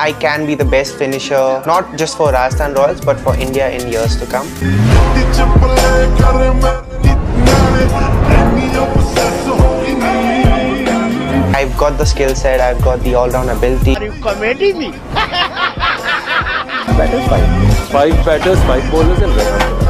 I can be the best finisher, not just for Rajasthan Royals, but for India in years to come. I've got the skill set, I've got the all-round ability. Are you comedy me? Batters, 5 batters, 5 bowlers and